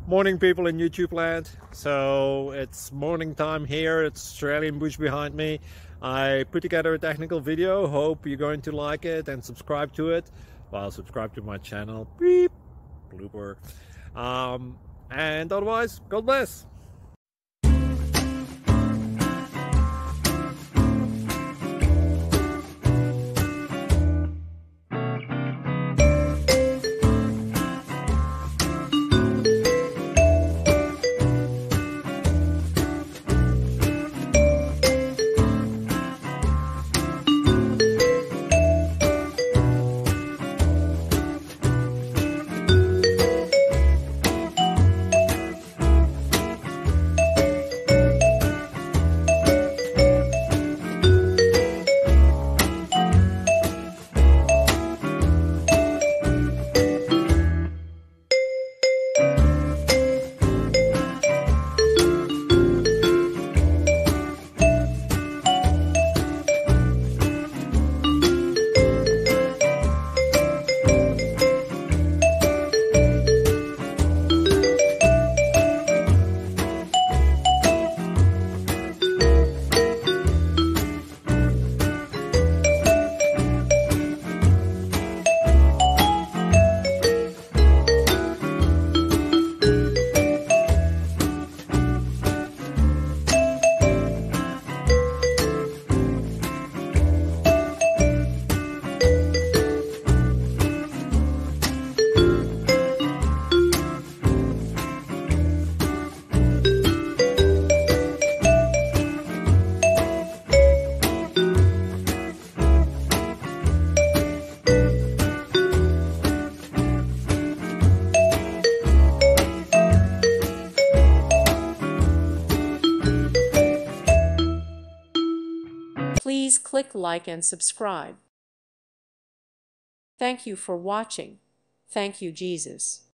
Morning, people in YouTube land. So it's morning time here. It's Australian bush behind me. I put together a technical video. Hope you're going to like it and subscribe to it. Well, subscribe to my channel. Beep. Blooper. And otherwise, God bless. Please click like and subscribe. Thank you for watching. Thank you, Jesus.